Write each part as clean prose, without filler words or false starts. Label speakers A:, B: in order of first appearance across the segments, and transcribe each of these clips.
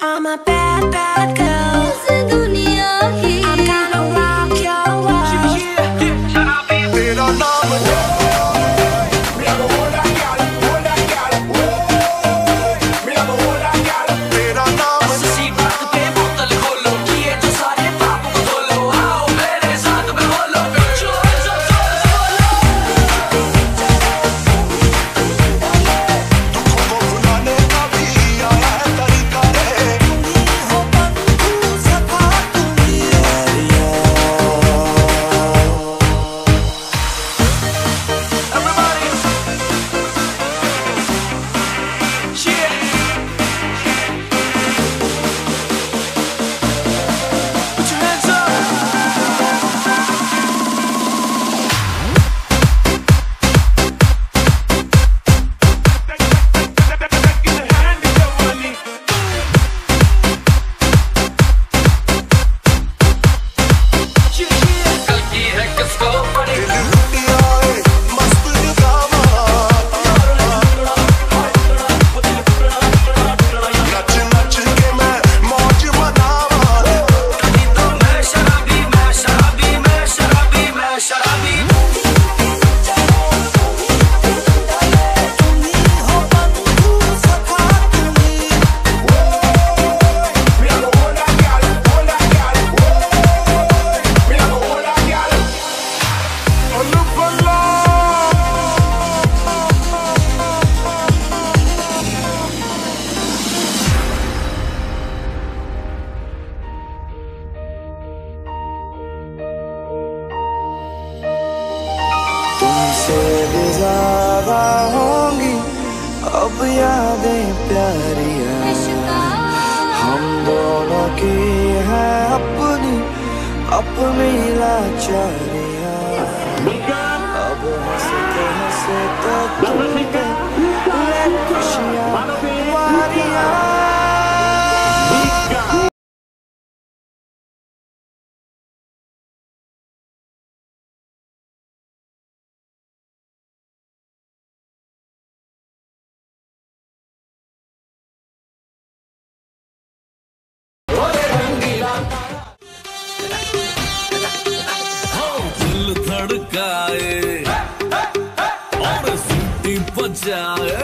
A: I'm a bad, bad girl. I'm gonna rock your world.
B: तेरा नाम
C: तुमसे भी ज़्यादा होंगी अब यादें प्यारियां, हम दोनों की है अपनी अपनी लाचारियां। अब हंसते हंसते तुम पे ले खुशियां वारियां।
D: धड़काए और सीटी बजाए,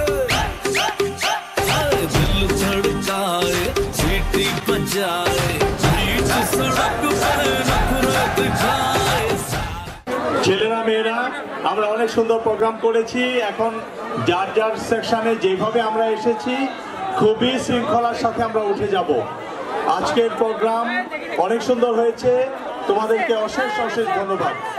D: दिल धड़काए सीटी बजाए, बीच सड़क पर नफरत दिखाए।
E: ছেলেরা মেয়েরা আমরা অনেক সুন্দর প্রোগ্রাম করেছি। এখন যার যার সেকশনে যেভাবে আমরা এসেছি খুবই শৃঙ্খলার সাথে আমরা উঠে যাব। আজকের প্রোগ্রাম অনেক সুন্দর হয়েছে, তোমাদেরকে অশেষ অশেষ ধন্যবাদ।